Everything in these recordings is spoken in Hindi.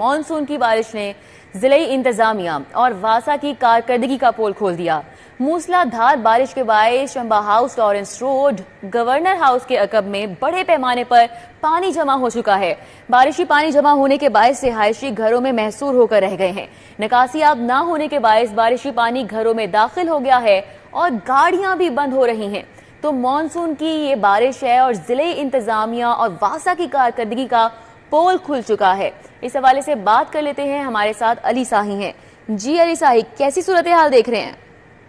मानसून की बारिश ने जिले इंतजामिया और वासा की कारकर्दगी का पोल खोल दिया। मूसलाधार बारिश के बायस Chamba house, Lawrence road, governor house के अकब में बड़े पैमाने पर पानी जमा हो चुका है। बारिशी पानी जमा होने के बायस रिहायशी घरों में महसूर होकर रह गए हैं। निकासी अब न होने के बायस बारिशी पानी घरों में दाखिल हो गया है और गाड़ियां भी बंद हो रही हैं। तो मानसून की ये बारिश है और जिले इंतजामिया और वासा की कारकर्दगी का पोल खुल चुका है। इस हवाले से बात कर लेते हैं, हमारे साथ अली साही हैं। जी अली साही, कैसी सूरत हाल देख रहे हैं?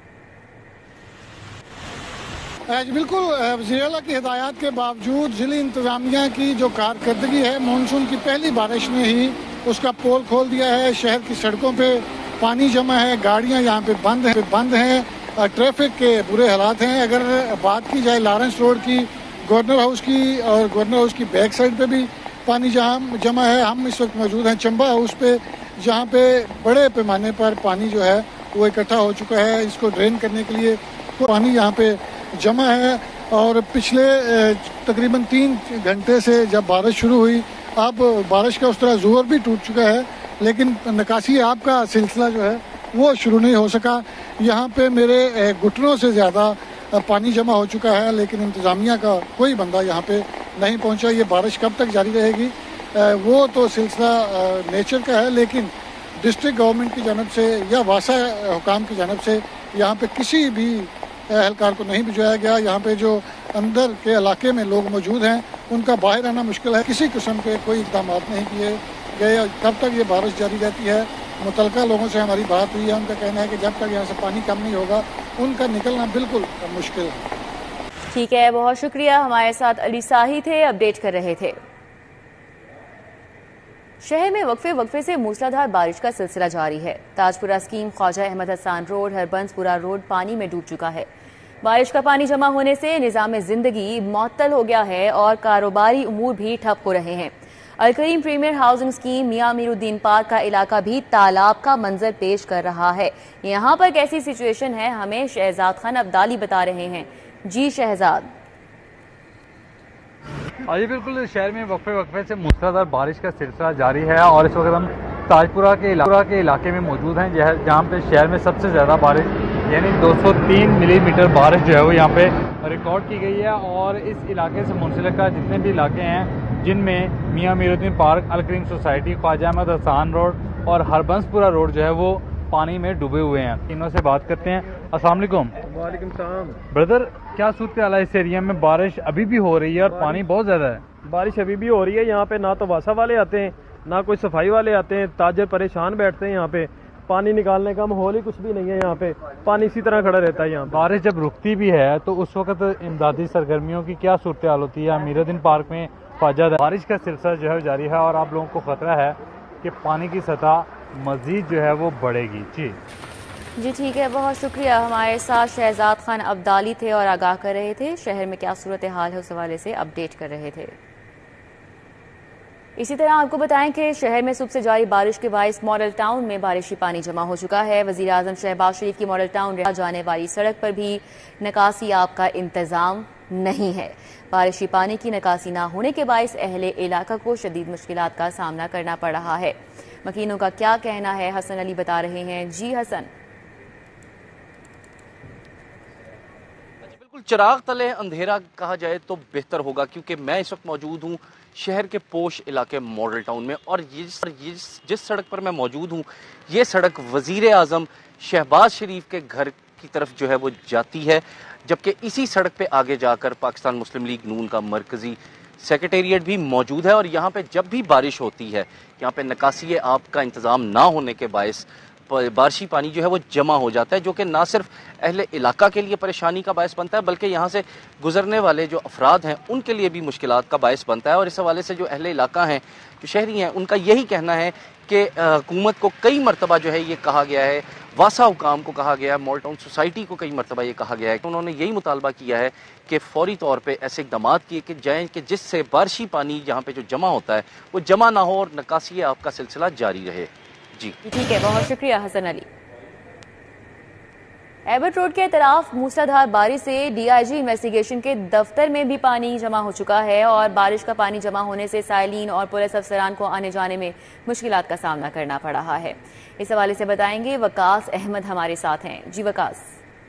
बिल्कुल, वज़ीर-ए-आला की हिदायत के बावजूद जिले इंतजामिया की जो कारकर्दगी है, मानसून की पहली बारिश ने ही उसका पोल खोल दिया है। शहर की सड़कों पे पानी जमा है, गाड़ियां यहाँ पे बंद हैं, ट्रैफिक के बुरे हालात हैं। अगर बात की जाए लॉरेंस रोड की, गवर्नर हाउस की, और गवर्नर हाउस की बैक साइड पे भी पानी जहाँ जमा है। हम इस वक्त मौजूद हैं चंबा हाउस पे, जहाँ पे बड़े पैमाने पर पानी जो है वो इकट्ठा हो चुका है। इसको ड्रेन करने के लिए पानी यहाँ पे जमा है और पिछले तकरीबन 3 घंटे से जब बारिश शुरू हुई, अब बारिश का उस तरह जोर भी टूट चुका है, लेकिन निकासी आब का सिलसिला जो है वो शुरू नहीं हो सका। यहाँ पे मेरे घुटनों से ज़्यादा पानी जमा हो चुका है, लेकिन इंतज़ामिया का कोई बंदा यहाँ पे नहीं पहुँचा। ये बारिश कब तक जारी रहेगी वो तो सिलसिला नेचर का है, लेकिन डिस्ट्रिक्ट गवर्नमेंट की जानब से या वासा हुकाम की जानब से यहाँ पे किसी भी एहलकार को नहीं भिजवाया गया। यहाँ पे जो अंदर के इलाके में लोग मौजूद हैं उनका बाहर आना मुश्किल है। किसी किस्म के कोई इकदाम नहीं किए गए। कब तक ये बारिश जारी रहती है, मुतलका लोगों से हमारी बात हुई है, उनका कहना है कि जब तक यहाँ से पानी कम नहीं होगा उनका निकलना बिल्कुल मुश्किल है। ठीक है, बहुत शुक्रिया। हमारे साथ अली साही थे, अपडेट कर रहे थे। शहर में वक्फे से मूसलाधार बारिश का सिलसिला जारी है। Tajpura scheme, Khawaja Ahmad Hassan road, Harbanspura road पानी में डूब चुका है। बारिश का पानी जमा होने से निजाम जिंदगी मुअत्तल हो गया है और कारोबारी उमूर भी ठप हो रहे हैं। Al-Karim premier housing scheme, Mian Miruddin park का इलाका भी तालाब का मंजर पेश कर रहा है। यहाँ पर कैसी सिचुएशन है, हमें शहजाद खान अब्दाली बता रहे हैं। जी शहजाद। जी बिल्कुल, शहर में वक्फे से मूसलाधार बारिश का सिलसिला जारी है और इस वक्त हम ताजपुरा के इलाके में मौजूद हैं, जहाँ पे शहर में सबसे ज़्यादा बारिश यानी 203 मिलीमीटर बारिश जो है वो यहाँ पे रिकॉर्ड की गई है। और इस इलाके से मुंसलिका जितने भी इलाके हैं, जिनमें Mian Miruddin park, Al-Karim society, Khawaja Ahmad Hassan road और हरबंसपुरा रोड जो है वो पानी में डूबे हुए हैं। इनों से बात करते हैं। अस्सलाम वालेकुम। वालेकुम सलाम। ब्रदर, क्या सूरत हाल है इस एरिया में? बारिश अभी भी हो रही है और पानी बहुत ज़्यादा है। बारिश अभी भी हो रही है। यहाँ पे ना तो वासा वाले आते हैं, ना कोई सफाई वाले आते हैं। ताजर परेशान बैठते हैं। यहाँ पे पानी निकालने का माहौल ही कुछ भी नहीं है। यहाँ पे पानी इसी तरह खड़ा रहता है। यहाँ बारिश जब रुकती भी है तो उस वक्त इमदादी सरगर्मियों की क्या सूरत हाल होती है? मीरुद्दीन पार्क में ख्वाजा बारिश का सिलसिला जो है जारी है और आप लोगों को खतरा है कि पानी की सतह मजीद जो है वो बढ़ेगी। जी ठीक है, बहुत शुक्रिया। हमारे साथ शहजाद खान अब्दाली थे और आगाह कर रहे थे शहर में क्या सूरत हाल है उस हवाले से अपडेट कर रहे थे। इसी तरह आपको बताएं कि शहर में सुबह से जारी बारिश के बायस मॉडल टाउन में बारिशी पानी जमा हो चुका है। वजीर आजम शहबाज शरीफ की मॉडल टाउन जाने वाली सड़क पर भी निकासी आब का इंतजाम नहीं है। बारिशी पानी की निकासी न होने के बायस अहले इलाका को शदीद मुश्किलात का सामना करना पड़ रहा है। मकीनों का क्या कहना है, हसन अली बता रहे हैं। जी हसन। बिल्कुल, चिराग तले अंधेरा कहा जाए तो बेहतर होगा, क्योंकि मैं इस वक्त मौजूद हूँ शहर के पोश इलाके मॉडल टाउन में और जिस सड़क पर मैं मौजूद हूँ ये सड़क वजीर आजम शहबाज शरीफ के घर की तरफ जो है वो जाती है, जबकि इसी सड़क पे आगे जाकर पाकिस्तान मुस्लिम लीग नून का मरकजी सेक्रेटेरिएट भी मौजूद है। और यहाँ पे जब भी बारिश होती है, यहाँ पे निकासी आब का इंतज़ाम ना होने के बायस बारिशी पानी जो है वो जमा हो जाता है, जो कि ना सिर्फ अहले इलाका के लिए परेशानी का बायस बनता है बल्कि यहाँ से गुजरने वाले जो अफराद हैं उनके लिए भी मुश्किलात का बायस बनता है। और इस हवाले से जो अहले इलाका हैं, जो शहरी हैं, उनका यही कहना है कि हुकूमत को कई मरतबा जो है ये कहा गया है, वासा हुकाम को कहा गया है, मॉडल टाउन सोसाइटी को कई मरतबा ये कहा गया है कि उन्होंने यही मुतालबा किया है कि फौरी तौर पे ऐसे इक़दाम किए कि जाएँ कि जिससे बारिशी पानी यहाँ पे जो जमा होता है वो जमा ना हो और निकासी आब का सिलसिला जारी रहे। जी ठीक है, बहुत शुक्रिया हसन अली। एबट रोड के तरफ मूसलाधार बारिश से डीआईजी इन्वेस्टिगेशन के दफ्तर में भी पानी जमा हो चुका है और बारिश का पानी जमा होने से साइलिन और पुलिस अफसरान को आने जाने में मुश्किलात का सामना करना पड़ रहा है। इस हवाले से बताएंगे वकास अहमद हमारे साथ हैं। जी वकास।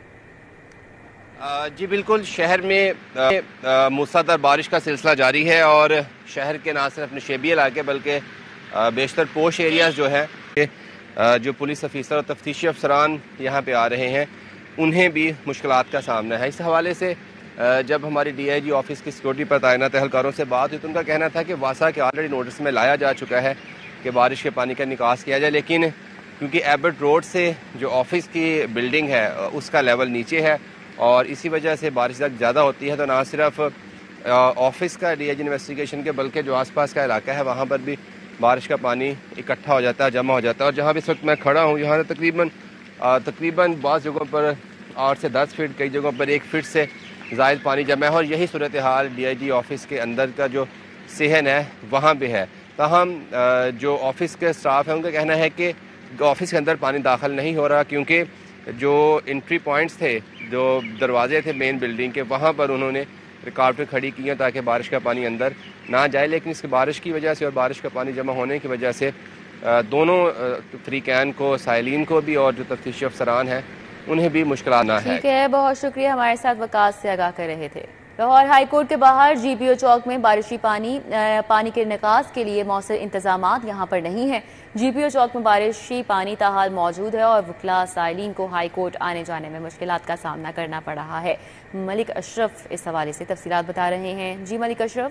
जी बिल्कुल, शहर में मूसलाधार बारिश का सिलसिला जारी है और शहर के ना सिर्फ नशेबी इलाके बल्कि बेशतर पोश एरियाज जो है, जो पुलिस अफीसर और तफ्तीशी अफसरान यहाँ पे आ रहे हैं उन्हें भी मुश्किलात का सामना है। इस हवाले से जब हमारी डीआईजी ऑफिस की सिक्योरिटी पर तैनात एहलकारों से बात हुई तो उनका कहना था कि वासा के ऑलरेडी नोटिस में लाया जा चुका है कि बारिश के पानी का निकास किया जाए, लेकिन क्योंकि एबट रोड से जो ऑफिस की बिल्डिंग है उसका लेवल नीचे है और इसी वजह से बारिश ज़्यादा होती है तो ना सिर्फ ऑफिस का डीआईजी इन्वेस्टिगेशन के बल्कि जो आसपास का इलाका है वहाँ पर भी बारिश का पानी इकट्ठा हो जाता है, जमा हो जाता है। और जहाँ भी इस वक्त मैं खड़ा हूँ यहाँ तकरीबन बाज़ जगहों पर 8 से 10 फीट, कई जगहों पर 1 फीट से ज़ायद पानी जमा है और यही सूरत हाल डीआईजी ऑफिस के अंदर का जो सहन है वहाँ भी है। ताहम जो ऑफिस के स्टाफ है उनका कहना है कि ऑफिस के अंदर पानी दाखिल नहीं हो रहा क्योंकि जो एंट्री पॉइंट्स थे, जो दरवाजे थे मेन बिल्डिंग के, वहाँ पर उन्होंने रुकावटें खड़ी की हैं ताकि बारिश का पानी अंदर ना जाए। लेकिन इसकी बारिश की वजह से और बारिश का पानी जमा होने की वजह से दोनों तरीक़ैन को, साइलिन को भी और जो तफ्तीशी अफसरान हैं उन्हें भी मुश्किल ना है। ठीक है, बहुत शुक्रिया, हमारे साथ वकास से आगाह कर रहे थे। लाहौर हाई कोर्ट के बाहर जीपीओ चौक में बारिशी पानी के निकास के लिए मौसर इंतजामात यहाँ पर नहीं है। जीपीओ चौक में बारिशी पानी ताहाल मौजूद है और वकला साइलिन को हाई कोर्ट आने जाने में मुश्किलात का सामना करना पड़ रहा है। मलिक अशरफ इस हवाले से तफसीलात बता रहे हैं। जी मलिक अशरफ।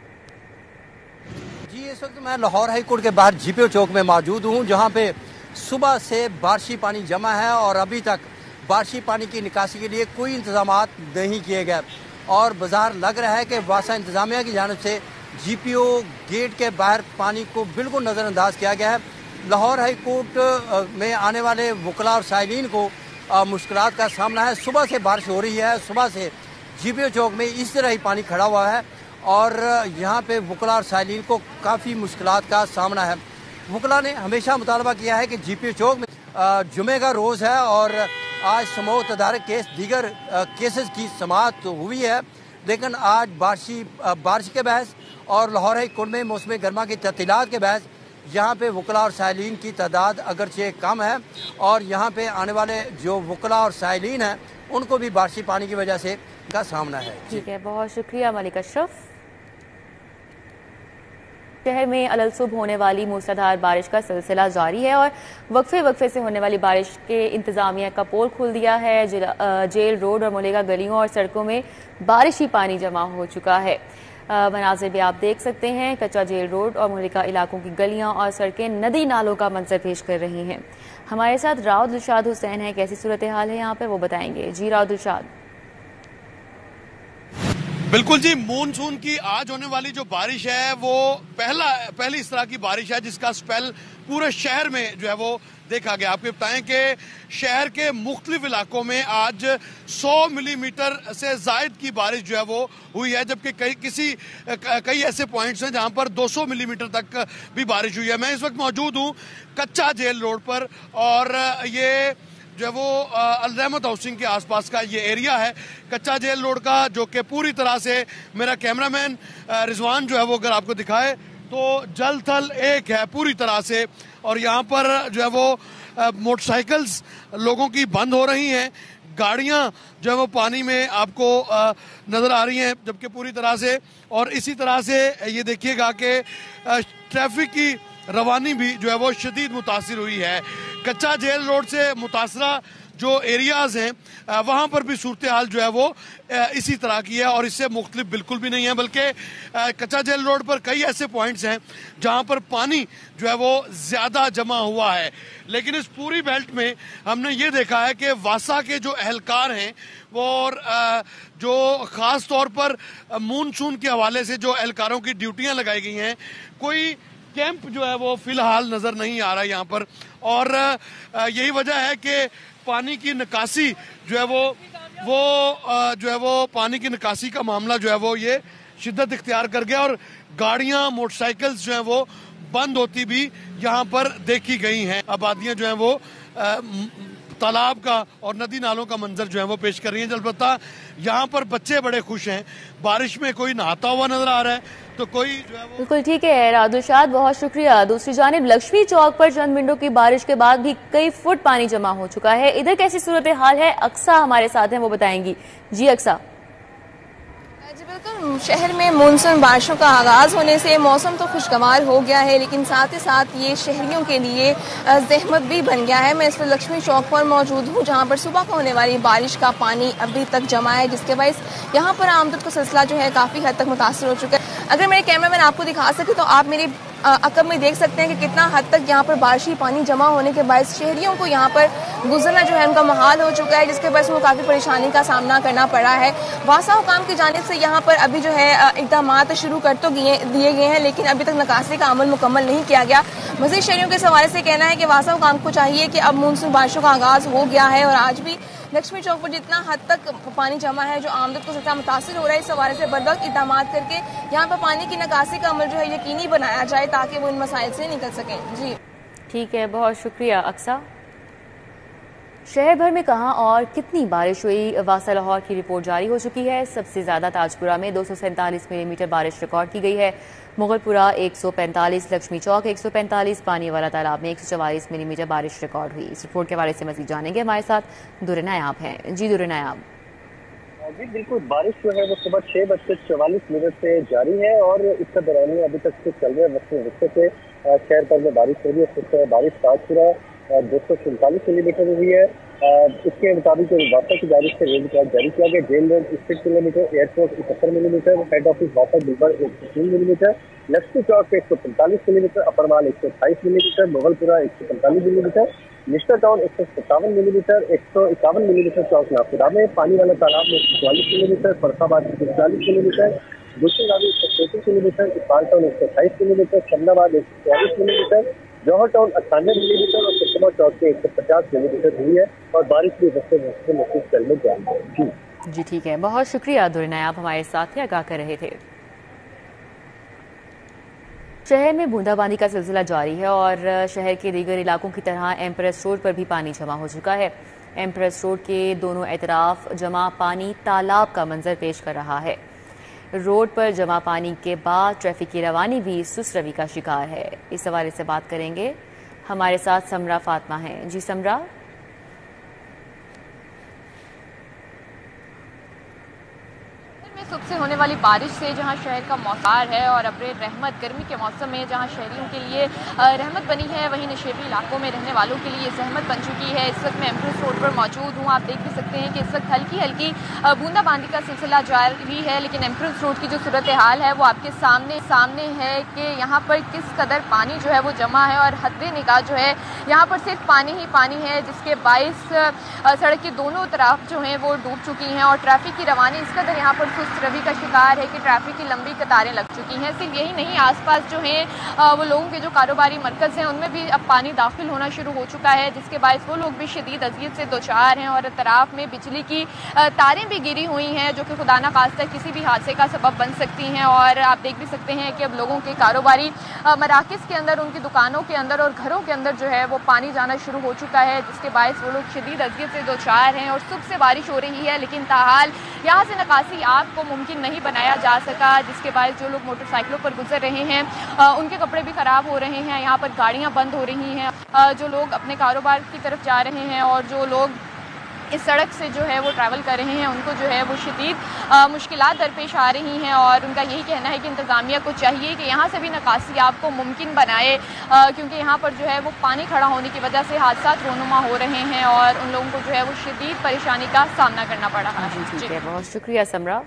जी, इस वक्त मैं लाहौर हाई कोर्ट के बाहर जीपीओ चौक में मौजूद हूँ जहाँ पे सुबह से बारिशी पानी जमा है और अभी तक बारिशी पानी की निकासी के लिए कोई इंतजामात नहीं किए गए और बाजार लग रहा है कि वासा इंतजामिया की जानिब से जीपीओ गेट के बाहर पानी को बिल्कुल नज़रअंदाज किया गया है। लाहौर हाई कोर्ट में आने वाले वकला और साइलिन को मुश्किलात का सामना है। सुबह से बारिश हो रही है, सुबह से जीपीओ चौक में इस तरह ही पानी खड़ा हुआ है और यहाँ पे वकला और साइलिन को काफ़ी मुश्किलात का सामना है। वकला ने हमेशा मुतालबा किया है कि जीपीओ चौक में जुमे का रोज़ है और आज समूह तदारक केस दीगर केसेस की समाअत हुई है, लेकिन आज बारिश के बहस और लाहौर हाई कोर्ट में मौसम गर्मा की तफसीलात के बहस यहाँ पे वकला और साइलिन की तादाद अगरचे कम है और यहाँ पे आने वाले जो वकला और साइलिन हैं उनको भी बारिशी पानी की वजह से का सामना है। ठीक है, बहुत शुक्रिया मलिक अशरफ। शहर में अलसुब होने वाली मूसलाधार बारिश का सिलसिला जारी है और वक्फे से होने वाली बारिश के इंतजामिया का पोल खोल दिया है। जेल रोड और मुलेगा गलियों और सड़कों में बारिशी पानी जमा हो चुका है। मनाजिर भी आप देख सकते हैं। कच्चा जेल रोड और मुलेगा इलाकों की गलियां और सड़कें नदी नालों का मंजर पेश कर रही हैं। हमारे साथ राव दिलशाद हुसैन है, कैसी सूरत हाल है यहाँ पे वो बताएंगे। जी राव दिलशाद। बिल्कुल जी, मानसून की आज होने वाली जो बारिश है वो पहली इस तरह की बारिश है जिसका स्पेल पूरे शहर में जो है वो देखा गया। आपको बताएं कि शहर के मुख्तलिफ इलाकों में आज 100 मिलीमीटर से जायद की बारिश जो है वो हुई है, जबकि कई ऐसे पॉइंट्स हैं जहां पर 200 मिलीमीटर तक भी बारिश हुई है। मैं इस वक्त मौजूद हूं कच्चा जेल रोड पर और ये जो है वो अलरहमत हाउसिंग के आसपास का ये एरिया है कच्चा जेल रोड का, जो कि पूरी तरह से मेरा कैमरामैन रिजवान जो है वो अगर आपको दिखाए तो जल थल एक है पूरी तरह से। और यहाँ पर जो है वो मोटरसाइकिल्स लोगों की बंद हो रही हैं, गाड़ियाँ जो है वो पानी में आपको नज़र आ रही हैं, जबकि पूरी तरह से। और इसी तरह से ये देखिएगा कि ट्रैफिक की रवानी भी जो है वो शदीद मुतासिर हुई है। कच्चा जेल रोड से मुतासरा जो एरियाज हैं वहाँ पर भी सूरत हाल जो है वो इसी तरह की है और इससे मुख्तलिफ बिल्कुल भी नहीं है, बल्कि कच्चा जेल रोड पर कई ऐसे पॉइंट्स हैं जहाँ पर पानी जो है वो ज़्यादा जमा हुआ है। लेकिन इस पूरी बेल्ट में हमने ये देखा है कि वासा के जो एहलकार हैं वो और जो ख़ास तौर पर मानसून के हवाले से जो एहलकारों की ड्यूटियाँ लगाई गई हैं, कोई कैंप जो है वो फिलहाल नज़र नहीं आ रहा है यहाँ पर। और यही वजह है कि पानी की निकासी जो है वो पानी की निकासी का मामला जो है वो ये शिद्दत इख्तियार कर गया और गाड़ियां मोटरसाइकिल्स जो हैं वो बंद होती भी यहाँ पर देखी गई हैं। आबादियां जो हैं वो तालाब का और नदी नालों का मंजर जो है वो पेश कर रही है। अलबत्ता यहाँ पर बच्चे बड़े खुश हैं, बारिश में कोई नहाता हुआ नजर आ रहा है तो कोई जो है वो। बिल्कुल ठीक है रादुशाद, बहुत शुक्रिया। दूसरी जानिब लक्ष्मी चौक पर चंद मिनटों की बारिश के बाद भी कई फुट पानी जमा हो चुका है। इधर कैसी सूरत हाल है, अक्सा हमारे साथ हैं, वो बताएंगी। जी अक्सा। जी बिल्कुल, शहर में मानसून बारिशों का आगाज होने से मौसम तो खुशगवार हो गया है, लेकिन साथ ही साथ ये शहरियों के लिए जहमत भी बन गया है। मैं इस वक्त लक्ष्मी चौक पर मौजूद हूँ, जहाँ पर सुबह को होने वाली बारिश का पानी अभी तक जमा है, जिसके बायस यहाँ पर आमदन का सिलसिला जो है काफी हद तक मुतासर हो चुका है। अगर मेरे कैमरामैन आपको दिखा सके तो आप मेरी अकब में देख सकते हैं कि कितना हद तक यहाँ पर बारिशी पानी जमा होने के बाद शहरियों को यहाँ पर गुजरना जो है उनका मुहाल हो चुका है, जिसके बाद उनको काफ़ी परेशानी का सामना करना पड़ा है। वासा हुकाम की जानिब से यहाँ पर अभी जो है इक़दामात शुरू कर तो दिए गए हैं, लेकिन अभी तक निकासी का अमल मुकम्मल नहीं किया गया। मज़ीद शहरियों के हवाले से कहना है कि वासा हुकाम को चाहिए कि अब मानसून बारिशों का आगाज़ हो गया है और आज भी लक्ष्मी चौक पर जितना हद तक पानी जमा है जो आमदन को सिलसिला मुतासिर हो रहा है, इस हवाले से बरवक्त इक़दाम करके यहाँ पर पानी की निकासी का अमल जो है यकीनी बनाया जाए ताकि वो इन मसाइल से निकल सकें। जी ठीक है, बहुत शुक्रिया अक्सा। शहर भर में कहां और कितनी बारिश हुई, वासा लाहौर की रिपोर्ट जारी हो चुकी है। सबसे ज्यादा ताजपुरा में 247 मिलीमीटर बारिश रिकॉर्ड की गई है, मुगलपुरा 145, लक्ष्मी चौक 145, पानी वाला तालाब में 144 मिलीमीटर बारिश रिकॉर्ड हुई। इस रिपोर्ट के बारे में मजीद जानेंगे, हमारे साथ दुर्र नायाब हैं। जी दुर्र नायाब। जी बिल्कुल, बारिश जो है वो सुबह 6:44 से जारी है और इसका दौरान अभी तक से चल रहे वक्त से शहर भर में बारिश हो रही है। बारिश ताजपुरा 247 मिलीमीटर हुई है। इसके मुताबिक वासा की जारी से रेल रिकॉर्ड जारी किया गया। Jail road 61 kilometre, airport 71 millimetre, head office वासा दुबर 103 millimetre, Lakshmi Chowk 145 millimetre, upper mall 128 millimetre, Mughalpura 145 millimetre, Nishtar town 157 millimetre, 151 millimetre Chowk Nagpura में, पानी वाला तालाब में 144 millimetre, Farrukhabad 140 millimetre, Gulshan-e-Ravi 133 millimetre, Iqbal town 128 millimetre, Samanabad 144 millimetre, Johar town 98 millimetre और कुतुबा चौक से 150 मिलीमीटर हुई है और बारिश भी महसूस चलने जा रही है। जी ठीक है, बहुत शुक्रिया दुर्र नायाब, हमारे साथ ही आगाह कर रहे थे। शहर में बूंदाबांदी का सिलसिला जारी है और शहर के दीगर इलाकों की तरह एम्प्रेस रोड पर भी पानी जमा हो चुका है। एम्प्रेस रोड के दोनों एतराफ जमा पानी तालाब का मंजर पेश कर रहा है। रोड पर जमा पानी के बाद ट्रैफिक की रवानी भी सुस्त रवि का शिकार है। इस हवाले से बात करेंगे, हमारे साथ समरा फातिमा हैं। जी समरा। सुबह से होने वाली बारिश से जहां शहर का मौसम है और अब्रे रहमत गर्मी के मौसम में जहां शहरियों के लिए रहमत बनी है, वहीं नशेबी इलाकों में रहने वालों के लिए जहमत बन चुकी है। इस वक्त मैं एम्प्रेस रोड पर मौजूद हूं। आप देख भी सकते हैं कि इस वक्त हल्की हल्की बूंदाबांदी का सिलसिला जारी है, लेकिन एम्प्रेस रोड की जो सूरत हाल है वो आपके सामने है कि यहाँ पर किस कदर पानी जो है वो जमा है और हद निगाह जो है यहाँ पर सिर्फ पानी ही पानी है, जिसके बाइस सड़क के दोनों तरफ जो है वो डूब चुकी हैं और ट्रैफिक की रवानी इस कदर यहाँ पर सुस्त रवि का शिकार है कि ट्रैफिक की लंबी कतारें लग चुकी हैं। सिर्फ यही नहीं, आसपास जो है वो लोगों के जो कारोबारी मरकज़ हैं उनमें भी अब पानी दाखिल होना शुरू हो चुका है, जिसके बायस वो लोग भी शदीद अज़ियत से दोचार हैं और तराफ में बिजली की तारें भी गिरी हुई हैं जो कि खुदा ना खास्ता किसी भी हादसे का सबब बन सकती हैं। और आप देख भी सकते हैं कि अब लोगों के कारोबारी मराकज़ के अंदर, उनकी दुकानों के अंदर और घरों के अंदर जो है वो पानी जाना शुरू हो चुका है, जिसके बायस वो लोग शदीद अज़ियत से दोचार हैं। और सुबह से बारिश हो रही है, लेकिन ताहाल यहाँ से निकासी आपको मुमकिन नहीं बनाया जा सका, जिसके बाद जो लोग मोटरसाइकिलों पर गुजर रहे हैं उनके कपड़े भी खराब हो रहे हैं। यहाँ पर गाड़ियाँ बंद हो रही हैं, जो लोग अपने कारोबार की तरफ जा रहे हैं और जो लोग इस सड़क से जो है वो ट्रैवल कर रहे हैं उनको जो है वो शदीद मुश्किलात दरपेश आ रही हैं। और उनका यही कहना है कि इंतज़ामिया को चाहिए कि यहाँ से भी निकासी आपको मुमकिन बनाए, क्योंकि यहाँ पर जो है वो पानी खड़ा होने की वजह से हादसा रोनुमा हो रहे हैं और उन लोगों को जो है वो शदीद परेशानी का सामना करना पड़ रहा है। ठीक है, बहुत शुक्रिया समरा।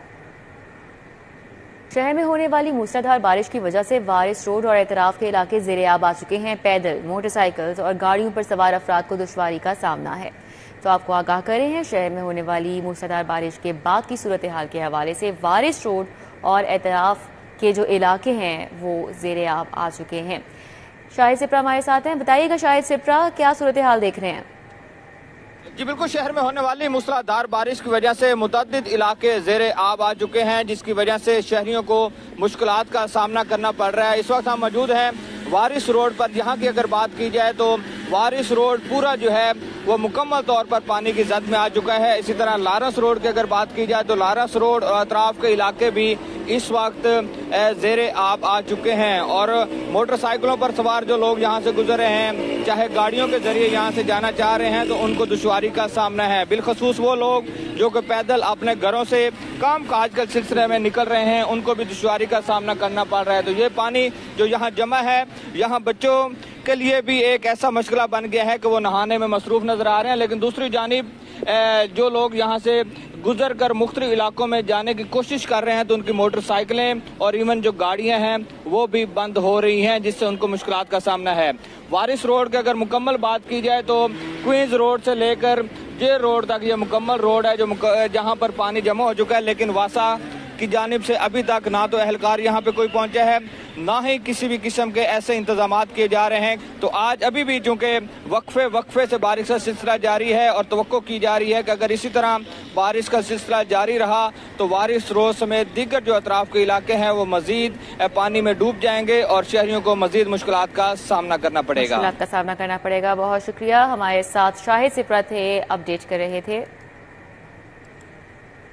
शहर में होने वाली मूसलाधार बारिश की वजह से वारिस रोड और एतराफ के इलाके ज़ेरे-आब आ चुके हैं। पैदल, मोटरसाइकिल्स और गाड़ियों पर सवार अफराद को दुश्वारी का सामना है। तो आपको आगाह कर रहे हैं, शहर में होने वाली मूसलाधार बारिश के बाद की सूरत हाल के हवाले से वारिस रोड और एतराफ के जो इलाके हैं वो ज़ेरे-आब आ चुके हैं। शाहिद सिप्रा हमारे साथ हैं, बताइएगा शाहिद सिप्रा, क्या सूरत हाल देख रहे हैं? जी बिल्कुल, शहर में होने वाली मूसलाधार बारिश की वजह से मुतअद्दिद इलाके ज़ेरे आब आ चुके हैं, जिसकी वजह से शहरियों को मुश्किलात का सामना करना पड़ रहा है। इस वक्त हम मौजूद हैं वारिस रोड पर। यहाँ की अगर बात की जाए तो वारिस रोड पूरा जो है वो मुकम्मल तौर पर पानी की जद में आ चुका है। इसी तरह लारस रोड की अगर बात की जाए तो लारस रोड और अतराफ के इलाके भी इस वक्त ज़ेरे आब आ चुके हैं और मोटरसाइकिलों पर सवार जो लोग यहाँ से गुजर रहे हैं, चाहे गाड़ियों के जरिए यहाँ से जाना चाह रहे हैं, तो उनको दुश्वारी का सामना है। बिलखसूस वो लोग जो कि पैदल अपने घरों से काम काज के सिलसिले में निकल रहे हैं, उनको भी दुश्वारी का सामना करना पड़ रहा है। तो ये पानी जो यहाँ जमा है, यहाँ बच्चों के लिए भी एक ऐसा मशगला बन गया है कि वो नहाने में मसरूफ नजर आ रहे हैं। लेकिन दूसरी जानिब जो लोग यहाँ से गुजर कर मुख्तलिफ इलाकों में जाने की कोशिश कर रहे हैं, तो उनकी मोटरसाइकिलें और इवन जो गाड़ियां हैं वो भी बंद हो रही हैं, जिससे उनको मुश्किलात का सामना है। वारिस रोड की अगर मुकम्मल बात की जाए तो क्वींस रोड से लेकर जे रोड तक ये मुकम्मल रोड है जो जहाँ पर पानी जमा हो चुका है। लेकिन वासा की जानिब से अभी तक ना तो अहलकार यहाँ पे कोई पहुंचा है, ना ही किसी भी किस्म के ऐसे इंतजामात किए जा रहे हैं। तो आज अभी भी चूंकि वक्फे से बारिश का सिलसिला जारी है और तवक्को की जा रही है कि अगर इसी तरह बारिश का सिलसिला जारी रहा तो वारिस रोड समेत दीगर जो अतराफ के इलाके हैं वो मजीद पानी में डूब जाएंगे और शहरियों को मजीद मुश्किलात का सामना करना पड़ेगा। बहुत शुक्रिया, हमारे साथ शाहिद सिपरा थे, अपडेट कर रहे थे।